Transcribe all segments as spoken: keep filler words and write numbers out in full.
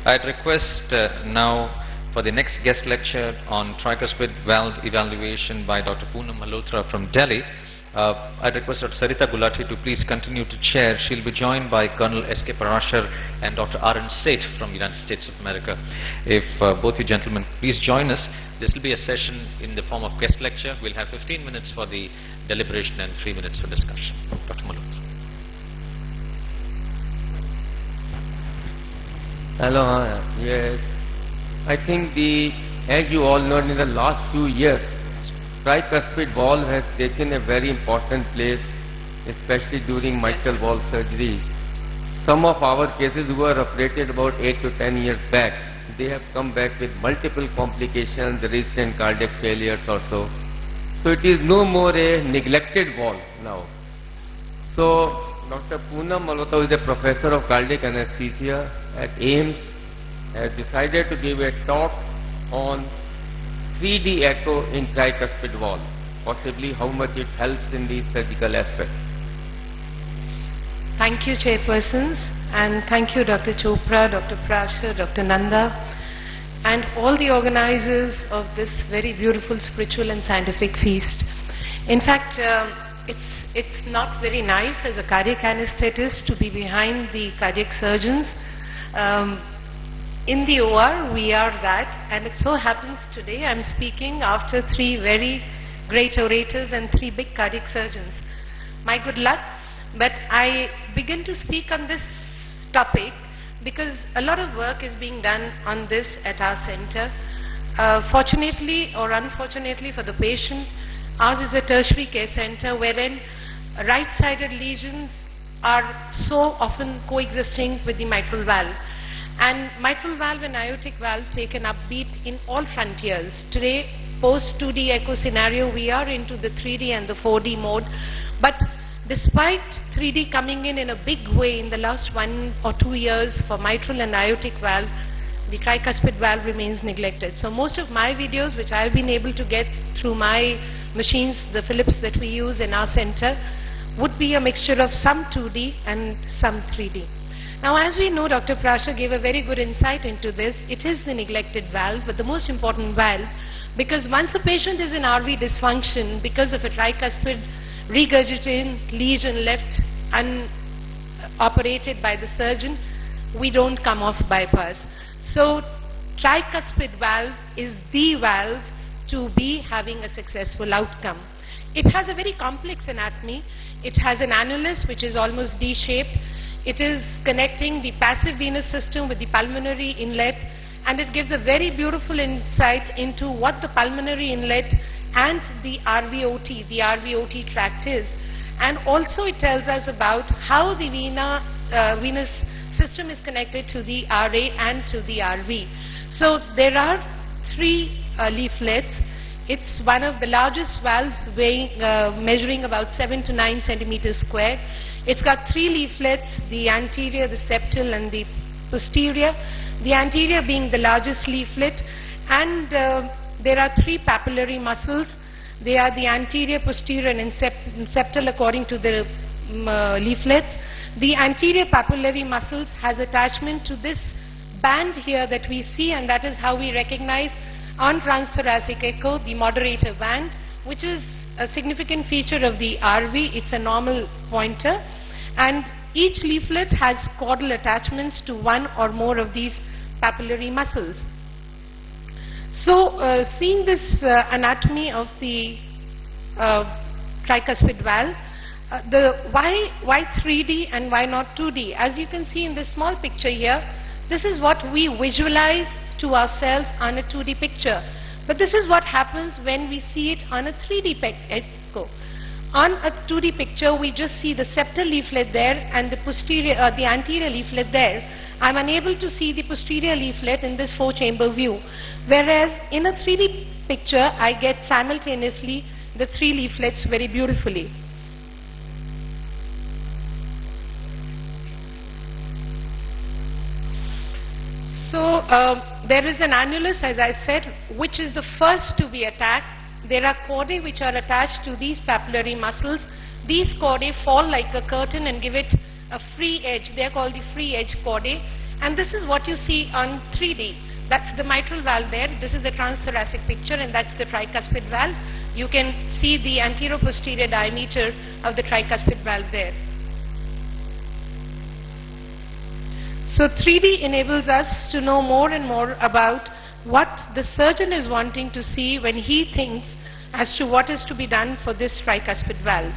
I'd request uh, now for the next guest lecture on tricuspid valve evaluation by Doctor Poonam Malhotra from Delhi. Uh, I'd request Doctor Sarita Gulati to please continue to chair. She'll be joined by Colonel S K Parashar and Doctor R N Seth from the United States of America. If uh, both you gentlemen please join us, this will be a session in the form of guest lecture. We'll have fifteen minutes for the deliberation and three minutes for discussion. Doctor Malhotra. Hello, uh, yes. I think the, as you all know, in the last few years, tricuspid valve has taken a very important place, especially during mitral valve surgery. Some of our cases who were operated about eight to ten years back, they have come back with multiple complications, resistant cardiac failures or so. So it is no more a neglected valve now. So Doctor Poonam Malhotra, who is a professor of cardiac anesthesia at AIIMS, has decided to give a talk on three D echo in tricuspid valve, possibly how much it helps in the surgical aspect. Thank you, chairpersons, and thank you, Doctor Chopra, Doctor Parashar, Doctor Nanda, and all the organizers of this very beautiful spiritual and scientific feast. In fact, uh, it's, it's not very nice as a cardiac anesthetist to be behind the cardiac surgeons. Um, in the O R, we are that, and it so happens today I'm speaking after three very great orators and three big cardiac surgeons. My good luck, but I begin to speak on this topic because a lot of work is being done on this at our center. Uh, fortunately or unfortunately for the patient, ours is a tertiary care center wherein right-sided lesions are so often coexisting with the mitral valve. And mitral valve and aortic valve take an upbeat in all frontiers. Today, post two D echo scenario, we are into the three D and the four D mode. But despite three D coming in in a big way in the last one or two years for mitral and aortic valve, the tricuspid valve remains neglected. So most of my videos, which I've been able to get through my machines, the Philips that we use in our center, would be a mixture of some two D and some three D. Now, as we know, Doctor Parashar gave a very good insight into this. It is the neglected valve, but the most important valve, because once a patient is in R V dysfunction because of a tricuspid regurgitating lesion left unoperated by the surgeon, we don't come off bypass. So tricuspid valve is the valve to be having a successful outcome. It has a very complex anatomy. It has an annulus which is almost D-shaped. It is connecting the passive venous system with the pulmonary inlet, and it gives a very beautiful insight into what the pulmonary inlet and the R V O T, the R V O T tract is. And also it tells us about how the vena, uh, venous system is connected to the R A and to the R V. So there are three uh, leaflets. It's one of the largest valves, weighing, uh, measuring about seven to nine centimeters square. It's got three leaflets, the anterior, the septal and the posterior. The anterior being the largest leaflet, and uh, there are three papillary muscles. They are the anterior, posterior and septal according to the um, uh, leaflets. The anterior papillary muscles has attachment to this band here that we see, and that is how we recognize on transthoracic echo the moderator band, which is a significant feature of the R V. It's a normal pointer, and each leaflet has caudal attachments to one or more of these papillary muscles. So uh, seeing this uh, anatomy of the uh, tricuspid valve, uh, the why, why three D and why not two D? As you can see in this small picture here, this is what we visualize to ourselves on a two D picture. But this is what happens when we see it on a three D echo. On a two D picture, we just see the septal leaflet there and the posterior, uh, the anterior leaflet there. I'm unable to see the posterior leaflet in this four-chamber view. Whereas in a three D picture, I get simultaneously the three leaflets very beautifully. So uh, there is an annulus, as I said, which is the first to be attacked. There are chordae which are attached to these papillary muscles. These chordae fall like a curtain and give it a free edge. They are called the free edge chordae. And this is what you see on three D. That's the mitral valve there. This is the transthoracic picture, and that's the tricuspid valve. You can see the anteroposterior diameter of the tricuspid valve there. So three D enables us to know more and more about what the surgeon is wanting to see when he thinks as to what is to be done for this tricuspid valve.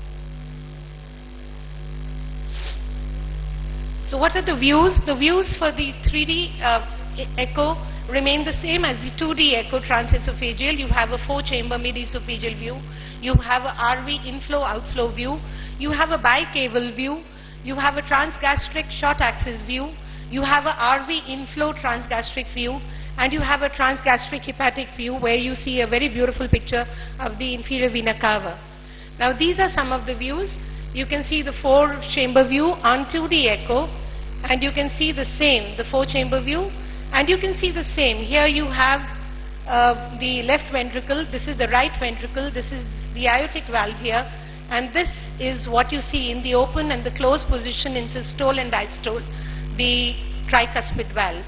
So what are the views? The views for the three D uh, echo remain the same as the two D echo transesophageal. You have a four-chamber mid-esophageal view. You have a R V inflow-outflow view. You have a bicaval view. You have a transgastric short-axis view. You have a R V inflow transgastric view. And you have a transgastric hepatic view where you see a very beautiful picture of the inferior vena cava. Now these are some of the views. You can see the four-chamber view on two D echo. And you can see the same, the four-chamber view. And you can see the same. Here you have uh, the left ventricle. This is the right ventricle. This is the aortic valve here. And this is what you see in the open and the closed position in systole and diastole, the tricuspid valve.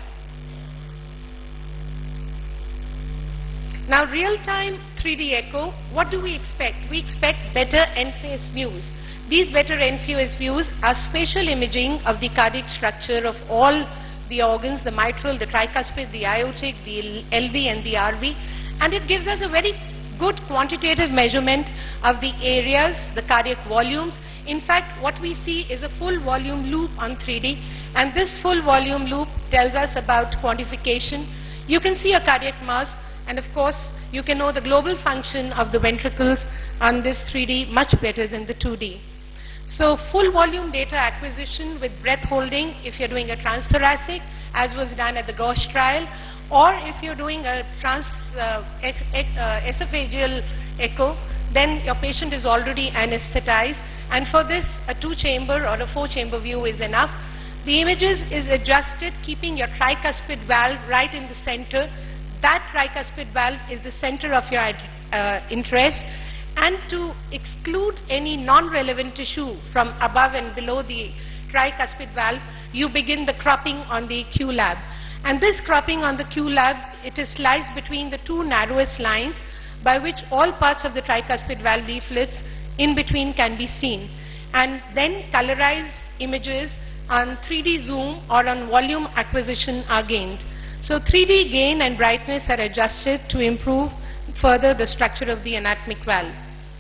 Now real-time three D echo, what do we expect? We expect better end-phase views. These better end-phase views are spatial imaging of the cardiac structure of all the organs, the mitral, the tricuspid, the aortic, the L V and the R V, and it gives us a very good quantitative measurement of the areas, the cardiac volumes. In fact, what we see is a full volume loop on three D, and this full volume loop tells us about quantification. You can see a cardiac mass, and of course, you can know the global function of the ventricles on this three D much better than the two D. So full volume data acquisition with breath holding if you're doing a transthoracic, as was done at the Gauche trial, or if you're doing a trans uh, ex, ex, uh, esophageal echo, then your patient is already anesthetized, and for this a two-chamber or a four-chamber view is enough. The images is adjusted keeping your tricuspid valve right in the center. That tricuspid valve is the center of your uh, interest, and to exclude any non-relevant tissue from above and below the tricuspid valve, you begin the cropping on the Q-lab. And this cropping on the Q-lab, it is sliced between the two narrowest lines by which all parts of the tricuspid valve leaflets in between can be seen. And then colorized images on three D zoom or on volume acquisition are gained. So three D gain and brightness are adjusted to improve further the structure of the anatomic valve.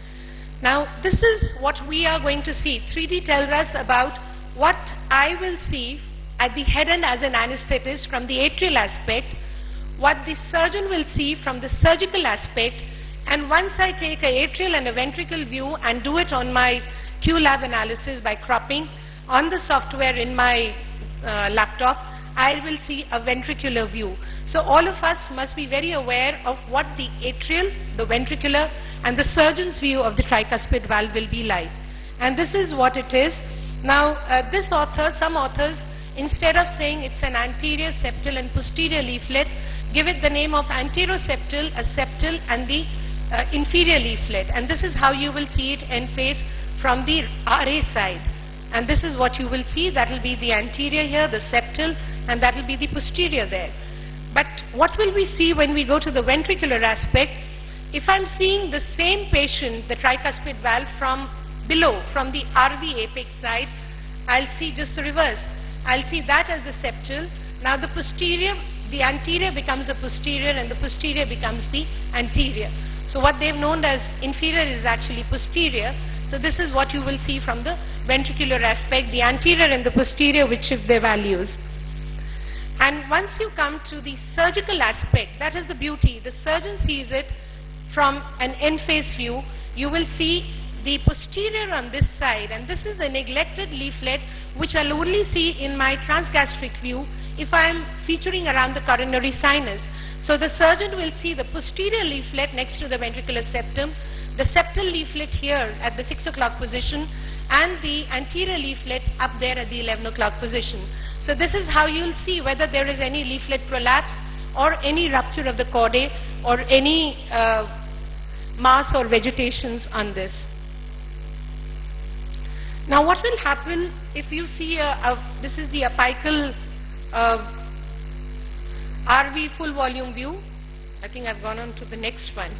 Now this is what we are going to see. three D tells us about what I will see at the head end as an anesthetist from the atrial aspect, what the surgeon will see from the surgical aspect, and once I take an atrial and a ventricle view and do it on my Q-lab analysis by cropping on the software in my uh, laptop, I will see a ventricular view. So all of us must be very aware of what the atrial, the ventricular, and the surgeon's view of the tricuspid valve will be like. And this is what it is. Now, uh, this author, some authors, instead of saying it's an anterior septal and posterior leaflet, give it the name of anteroseptal, a septal, and the uh, inferior leaflet. And this is how you will see it end face from the R A side. And this is what you will see. That will be the anterior here, the septal, and that will be the posterior there. But what will we see when we go to the ventricular aspect? If I'm seeing the same patient, the tricuspid valve, from below, from the R V apex side, I'll see just the reverse. I'll see that as the septal. Now the posterior, the anterior becomes the posterior, and the posterior becomes the anterior. So what they've known as inferior is actually posterior. So this is what you will see from the ventricular aspect, the anterior and the posterior which shift their values. And once you come to the surgical aspect, that is the beauty. The surgeon sees it from an end-face view. You will see the posterior on this side, and this is the neglected leaflet which I'll only see in my transgastric view if I am featuring around the coronary sinus. So the surgeon will see the posterior leaflet next to the ventricular septum, the septal leaflet here at the six o'clock position, and the anterior leaflet up there at the eleven o'clock position. So this is how you'll see whether there is any leaflet prolapse or any rupture of the chordae or any uh, mass or vegetations on this. Now what will happen if you see a, a this is the apical uh, R V full volume view. I think I've gone on to the next one.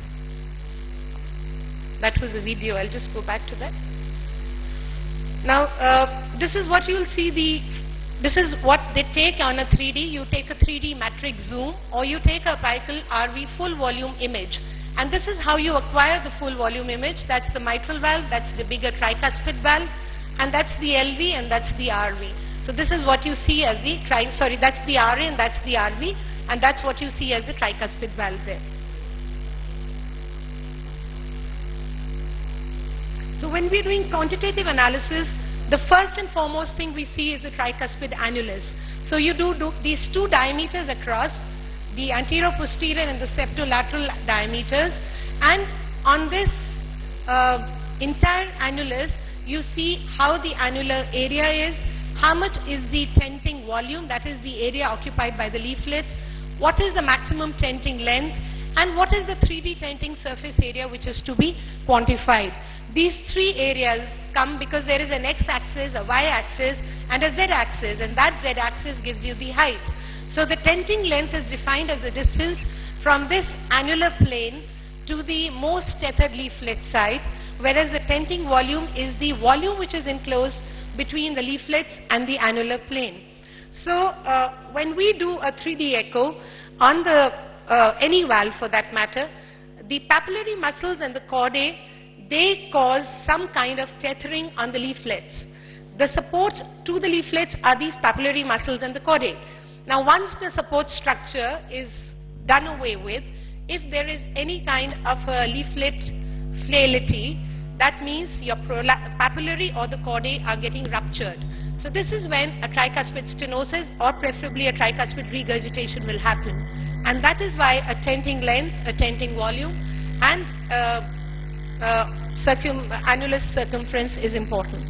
That was a video. I'll just go back to that. Now, uh, this is what you'll see the, this is what they take on a three D. You take a three D matrix zoom, or you take a apical R V full volume image. And this is how you acquire the full volume image. That's the mitral valve, that's the bigger tricuspid valve, and that's the L V, and that's the R V. So this is what you see as the tri, sorry, that's the R A and that's the R V, and that's what you see as the tricuspid valve there. So when we're doing quantitative analysis, the first and foremost thing we see is the tricuspid annulus. So you do, do these two diameters across, the anterior-posterior and the septolateral diameters, and on this uh, entire annulus, you see how the annular area is, how much is the tenting volume, that is the area occupied by the leaflets, what is the maximum tenting length, and what is the three D tenting surface area which is to be quantified. These three areas come because there is an x-axis, a y-axis, and a z-axis, and that z-axis gives you the height. So the tenting length is defined as the distance from this annular plane to the most tethered leaflet site, whereas the tenting volume is the volume which is enclosed between the leaflets and the annular plane. So uh, when we do a three D echo on the uh, any valve for that matter, the papillary muscles and the chordae, they cause some kind of tethering on the leaflets. The support to the leaflets are these papillary muscles and the chordae. Now once the support structure is done away with, if there is any kind of a leaflet flaility, that means your papillary or the chordae are getting ruptured. So this is when a tricuspid stenosis or preferably a tricuspid regurgitation will happen. And that is why a tenting length, a tenting volume, and uh, uh, circum annulus circumference is important.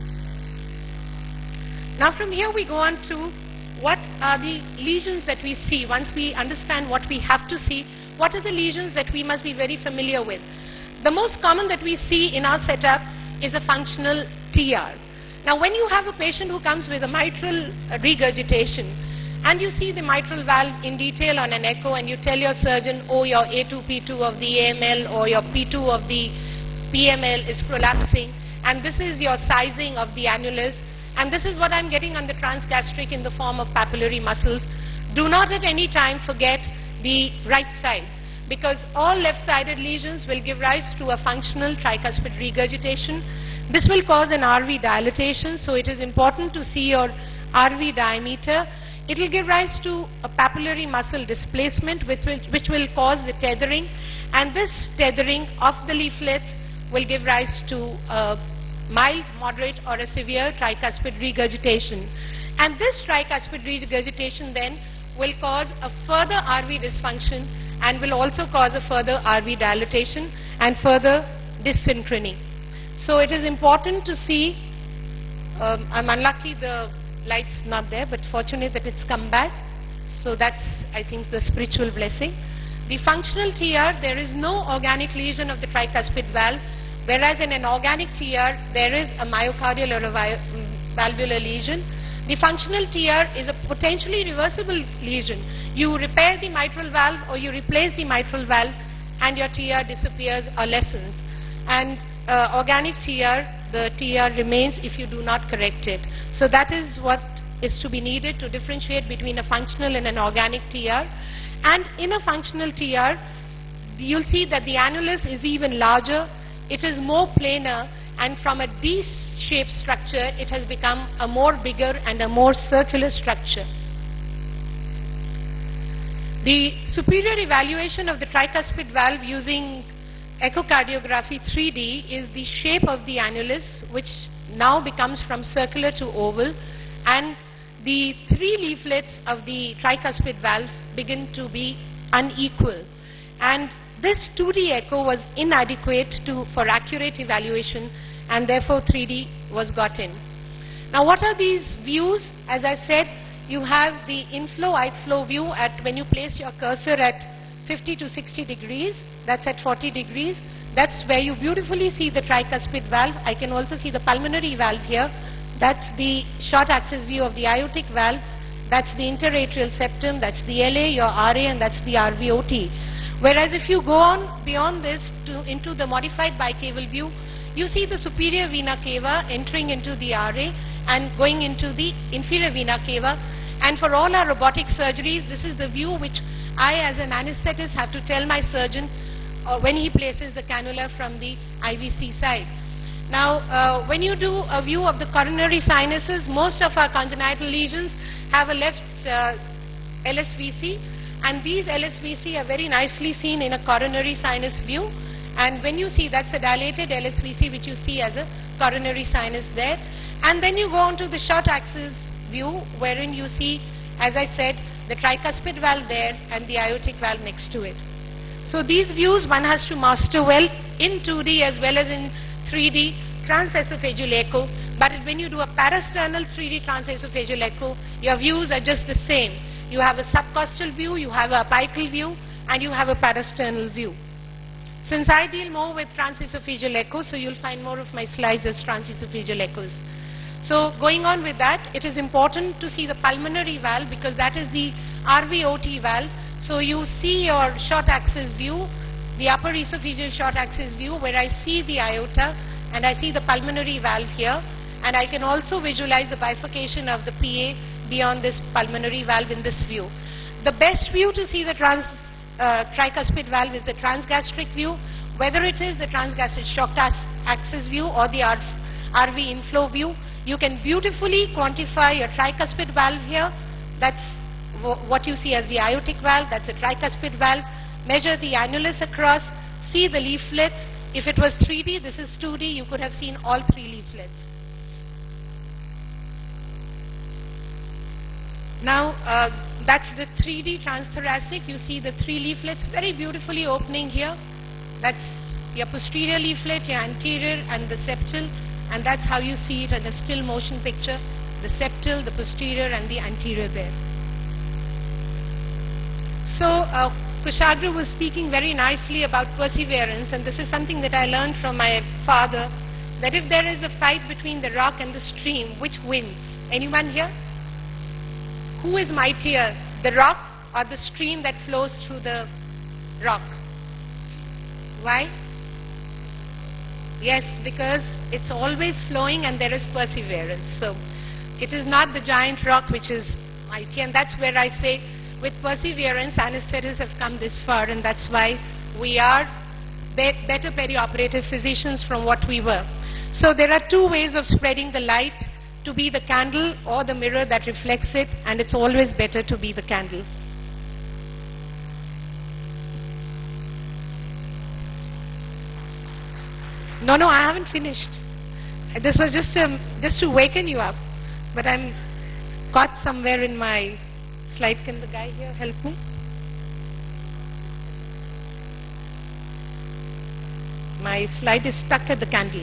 Now from here we go on to what are the lesions that we see. Once we understand what we have to see, what are the lesions that we must be very familiar with? The most common that we see in our setup is a functional T R. Now when you have a patient who comes with a mitral regurgitation and you see the mitral valve in detail on an echo and you tell your surgeon, oh, your A two P two of the A M L or your P two of the P M L is prolapsing, and this is your sizing of the annulus, and this is what I'm getting on the transgastric in the form of papillary muscles. Do not at any time forget the right side, because all left-sided lesions will give rise to a functional tricuspid regurgitation. This will cause an R V dilatation, so it is important to see your R V diameter. It will give rise to a papillary muscle displacement which will, which will cause the tethering, and this tethering of the leaflets will give rise to a mild, moderate or a severe tricuspid regurgitation. And this tricuspid regurgitation then will cause a further R V dysfunction and will also cause a further R V dilatation and further dyssynchrony. So it is important to see, um, I'm unlucky the light's not there, but fortunate that it's come back. So that's, I think, the spiritual blessing. The functional T R, there is no organic lesion of the tricuspid valve, whereas in an organic T R, there is a myocardial or a valvular lesion. The functional T R is a potentially reversible lesion. You repair the mitral valve or you replace the mitral valve and your T R disappears or lessens. And uh, organic T R, the T R remains if you do not correct it. So that is what is to be needed to differentiate between a functional and an organic T R. And in a functional T R, you'll see that the annulus is even larger, it is more planar, and from a D-shaped structure, it has become a more bigger and a more circular structure. The superior evaluation of the tricuspid valve using echocardiography three D is the shape of the annulus, which now becomes from circular to oval, and the three leaflets of the tricuspid valves begin to be unequal. And this two D echo was inadequate to, for accurate evaluation, and therefore three D was got in. Now what are these views? As I said, you have the inflow-outflow view at when you place your cursor at fifty to sixty degrees, that's at forty degrees. That's where you beautifully see the tricuspid valve. I can also see the pulmonary valve here. That's the short axis view of the aortic valve. That's the interatrial septum, that's the L A, your R A, and that's the R V O T. Whereas if you go on beyond this to, into the modified bicaval view, you see the superior vena cava entering into the R A and going into the inferior vena cava. And for all our robotic surgeries, this is the view which I as an anesthetist have to tell my surgeon uh, when he places the cannula from the I V C side. Now, uh, when you do a view of the coronary sinuses, most of our congenital lesions have a left uh, L S V C, and these L S V C are very nicely seen in a coronary sinus view. And when you see, that's a dilated L S V C which you see as a coronary sinus there. And then you go on to the short axis view, wherein you see, as I said, the tricuspid valve there and the aortic valve next to it. So these views one has to master well in two D as well as in three D transesophageal echo. But when you do a parasternal three D transesophageal echo, your views are just the same. You have a subcostal view, you have a apical view, and you have a parasternal view. Since I deal more with transesophageal echo, so you'll find more of my slides as transesophageal echoes. So going on with that, it is important to see the pulmonary valve because that is the R V O T valve. So you see your short axis view, the upper esophageal short axis view, where I see the aorta and I see the pulmonary valve here, and I can also visualize the bifurcation of the P A beyond this pulmonary valve in this view. The best view to see the trans, uh, tricuspid valve is the transgastric view, whether it is the transgastric short axis view or the R V inflow view. You can beautifully quantify your tricuspid valve here. That's what you see as the aortic valve, that's a tricuspid valve. Measure the annulus across, see the leaflets. If it was three D, this is two D, you could have seen all three leaflets. Now, uh, that's the three D transthoracic. You see the three leaflets very beautifully opening here. That's your posterior leaflet, your anterior, and the septal. And that's how you see it in a still motion picture, the septal, the posterior, and the anterior there. So, uh, Kushagra was speaking very nicely about perseverance, and this is something that I learned from my father, that if there is a fight between the rock and the stream, which wins? Anyone here? Who is mightier, the rock or the stream that flows through the rock? Why? Yes, because it's always flowing and there is perseverance. So it is not the giant rock which is mighty, and that's where I say with perseverance anesthetists have come this far, and that's why we are be better perioperative physicians from what we were. So there are two ways of spreading the light, to be the candle or the mirror that reflects it, and it's always better to be the candle. No, no, I haven't finished. This was just um, just to waken you up, but I'm caught somewhere in my slide. Can the guy here help me? My slide is stuck at the candle.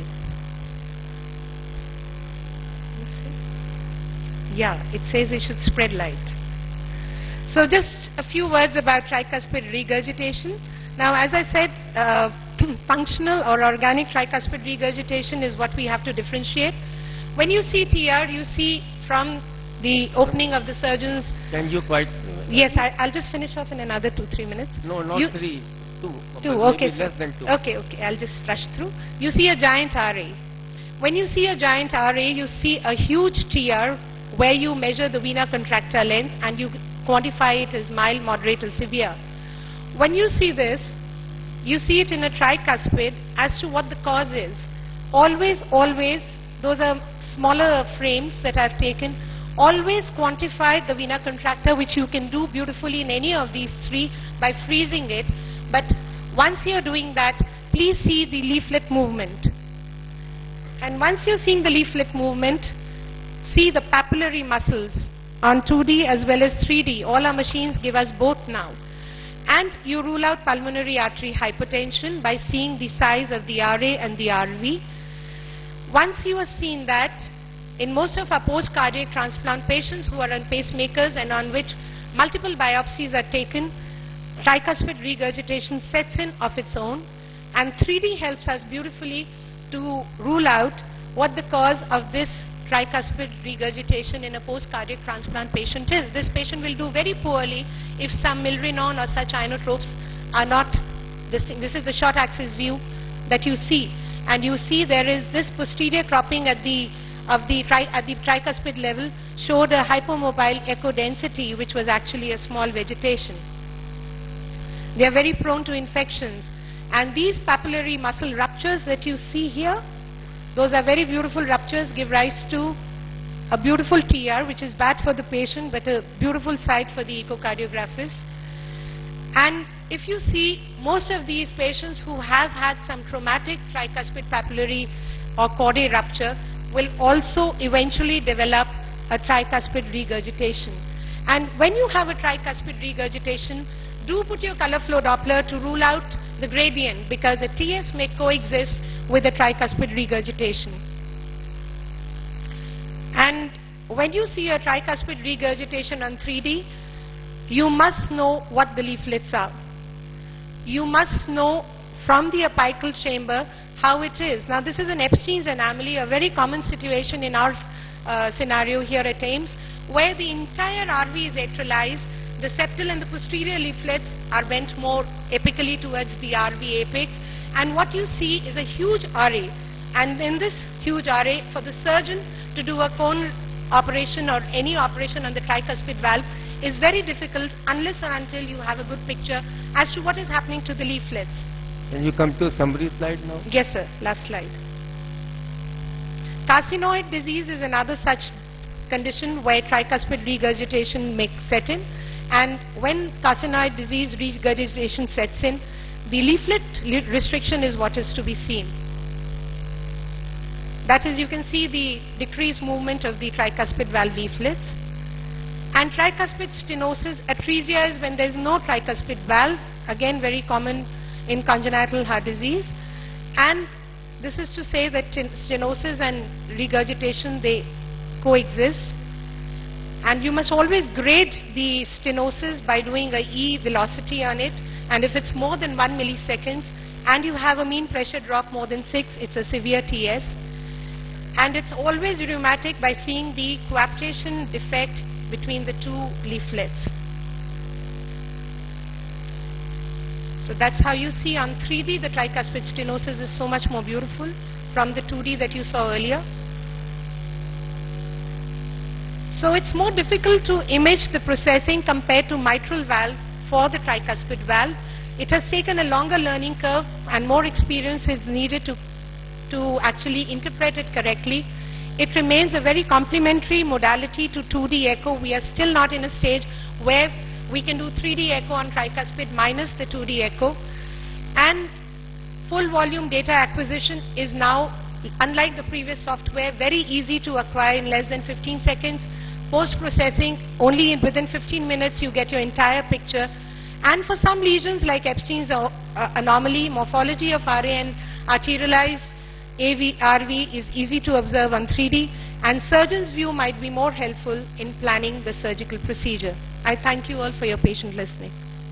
Yeah, it says it should spread light. So just a few words about tricuspid regurgitation. Now, as I said, uh, functional or organic tricuspid regurgitation is what we have to differentiate. When you see T R, you see from the opening of the surgeon's... Can you quite... Yes, I, I'll just finish off in another two, three minutes. No, not you, three, two. Two, okay, sir. Less than two. Okay, okay, I'll just rush through. You see a giant R A. When you see a giant R A, you see a huge T R where you measure the vena contracta length and you quantify it as mild, moderate, or severe. When you see this, you see it in a tricuspid as to what the cause is. Always, always, those are smaller frames that I've taken, always quantify the vena contracta, which you can do beautifully in any of these three by freezing it. But once you're doing that, please see the leaflet movement. And once you're seeing the leaflet movement, see the papillary muscles on two D as well as three D. All our machines give us both now. And you rule out pulmonary artery hypertension by seeing the size of the R A and the R V. Once you have seen that, in most of our post-cardiac transplant patients who are on pacemakers and on which multiple biopsies are taken, tricuspid regurgitation sets in of its own, and three D helps us beautifully to rule out what the cause of this tricuspid regurgitation in a post-cardiac transplant patient is. This patient will do very poorly if some milrinone or such inotropes are not, this, thing, this is the short axis view that you see. And you see there is this posterior cropping at the, of the tri, at the tricuspid level showed a hypomobile echo density, which was actually a small vegetation. They are very prone to infections. And these papillary muscle ruptures that you see here, those are very beautiful ruptures, give rise to a beautiful T R, which is bad for the patient, but a beautiful sight for the echocardiographists. And if you see, most of these patients who have had some traumatic tricuspid papillary or chordae rupture will also eventually develop a tricuspid regurgitation. And when you have a tricuspid regurgitation, do put your color flow Doppler to rule out the gradient, because a T S may coexist with a tricuspid regurgitation. And when you see a tricuspid regurgitation on three D, you must know what the leaflets are. You must know from the apical chamber how it is. Now this is an Epstein's anomaly, a very common situation in our uh, scenario here at AIIMS, where the entire R V is atrialized. The septal and the posterior leaflets are bent more apically towards the R V apex, and what you see is a huge array. And in this huge array, for the surgeon to do a cone operation or any operation on the tricuspid valve is very difficult unless or until you have a good picture as to what is happening to the leaflets. Can you come to a summary slide now? Yes, sir. Last slide. Carcinoid disease is another such condition where tricuspid regurgitation may set in. And when carcinoid disease regurgitation sets in, the leaflet restriction is what is to be seen. That is, you can see the decreased movement of the tricuspid valve leaflets. And tricuspid stenosis, atresia is when there is no tricuspid valve, again very common in congenital heart disease. And this is to say that stenosis and regurgitation, they coexist. And you must always grade the stenosis by doing a E velocity on it. And if it's more than one milliseconds and you have a mean pressure drop more than six, it's a severe T S. And it's always rheumatic by seeing the coaptation defect between the two leaflets. So that's how you see on three D the tricuspid stenosis is so much more beautiful from the two D that you saw earlier. So it's more difficult to image the processing compared to mitral valve for the tricuspid valve. It has taken a longer learning curve and more experience is needed to, to actually interpret it correctly. It remains a very complementary modality to two D echo. We are still not in a stage where we can do three D echo on tricuspid minus the two D echo. And full volume data acquisition is now, unlike the previous software, very easy to acquire in less than fifteen seconds. Post-processing, only in within fifteen minutes you get your entire picture. And for some lesions like Epstein's uh, anomaly, morphology of R A and arterialized A V, R V is easy to observe on three D, and surgeon's view might be more helpful in planning the surgical procedure. I thank you all for your patient listening.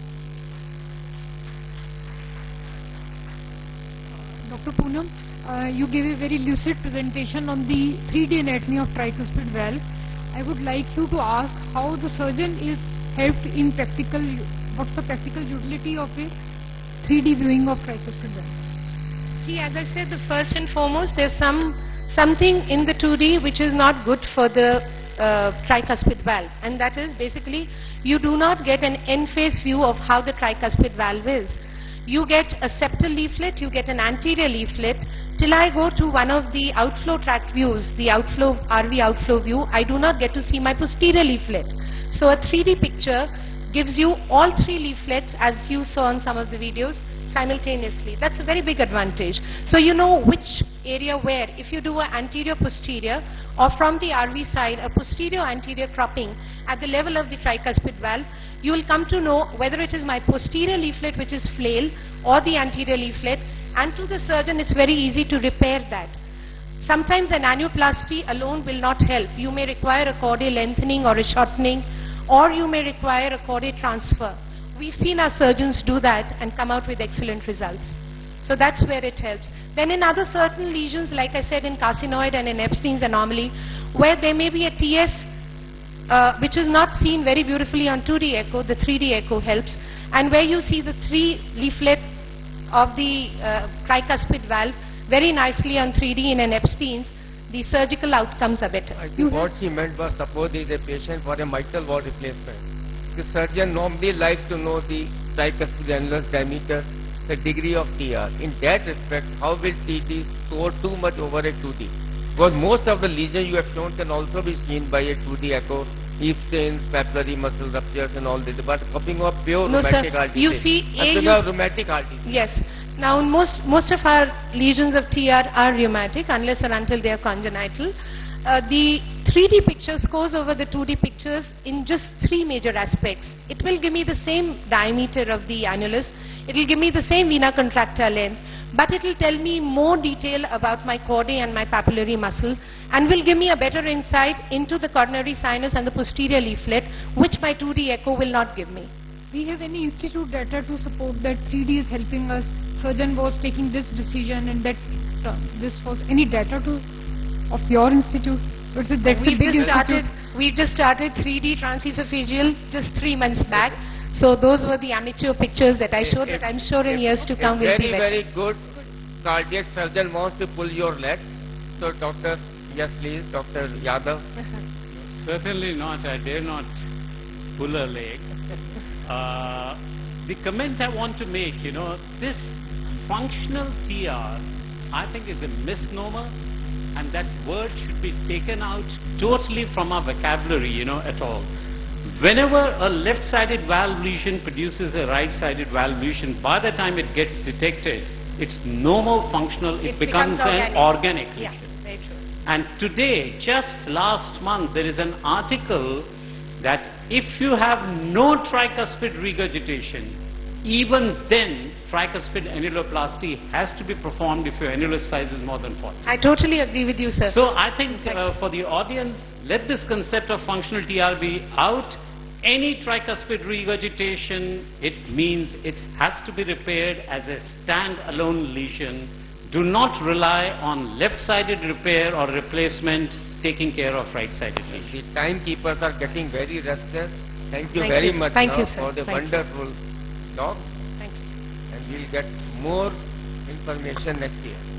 Doctor Poonam, uh, you gave a very lucid presentation on the three D anatomy of tricuspid valve. I would like you to ask how the surgeon is helped in practical, what's the practical utility of a three D viewing of tricuspid valve? See, as I said, the first and foremost, there's some something in the two D which is not good for the uh, tricuspid valve, and that is basically you do not get an end-face view of how the tricuspid valve is. You get a septal leaflet, you get an anterior leaflet. Till I go to one of the outflow tract views, the outflow R V outflow view, I do not get to see my posterior leaflet. So a three D picture gives you all three leaflets, as you saw in some of the videos, simultaneously. That's a very big advantage. So you know which area where. If you do an anterior posterior, or from the R V side a posterior anterior cropping at the level of the tricuspid valve, you will come to know whether it is my posterior leaflet which is flail or the anterior leaflet, and to the surgeon it's very easy to repair that. Sometimes an annuloplasty alone will not help. You may require a chordae lengthening or a shortening, or you may require a chordae transfer. We've seen our surgeons do that and come out with excellent results. So that's where it helps. Then in other certain lesions, like I said, in carcinoid and in Epstein's anomaly, where there may be a T S uh, which is not seen very beautifully on two D echo, the three D echo helps. And where you see the three leaflet of the uh, tricuspid valve very nicely on three D in an Epstein's, the surgical outcomes are better. I think what she meant was, suppose there is a patient for a mitral valve replacement. The surgeon normally likes to know the tricuspid annulus diameter, the degree of T R. In that respect, how will T D store too much over a two D? Because most of the lesions you have shown can also be seen by a two D echo, heap stains, papillary muscle ruptures and all this. But talking of pure No, rheumatic sir. heart disease. You see, A, Talking you of s- rheumatic heart disease. Yes. Now, most, most of our lesions of T R are rheumatic unless or until they are congenital. Uh, the three D picture scores over the two D pictures in just three major aspects. It will give me the same diameter of the annulus. It will give me the same vena contracta length. But it will tell me more detail about my chordae and my papillary muscle and will give me a better insight into the coronary sinus and the posterior leaflet, which my two D echo will not give me. We have any institute data to support that three D is helping us? Surgeon was taking this decision and that uh, this was any data to of your institute? Or is it that's a We've big just started, institute? we've just started three D transesophageal just three months back. So those were the amateur pictures that I showed, but I'm sure in years to come A will very, be better. very good cardiac surgeon wants to pull your legs. So, doctor, yes, please, Doctor Yadav. Certainly not. I dare not pull a leg. Uh, the comment I want to make, you know, this functional T R, I think is a misnomer, and that word should be taken out totally from our vocabulary, you know, at all. Whenever a left-sided valve lesion produces a right-sided valve lesion, by the time it gets detected, it's no more functional, it, It becomes, becomes an organic. organic Yeah, lesion. very true. And today, just last month, there is an article that if you have no tricuspid regurgitation, even then tricuspid annuloplasty has to be performed if your annulus size is more than forty. I totally agree with you, sir. So I think uh, for the audience, let this concept of functional T R be out. Any tricuspid regurgitation, it means it has to be repaired as a stand-alone lesion. Do not rely on left-sided repair or replacement taking care of right-sided lesion. The timekeepers are getting very restless. Thank you Thank very you. much Thank now you, sir. for the Thank you. wonderful talk. Thank you. And we'll get more information next year.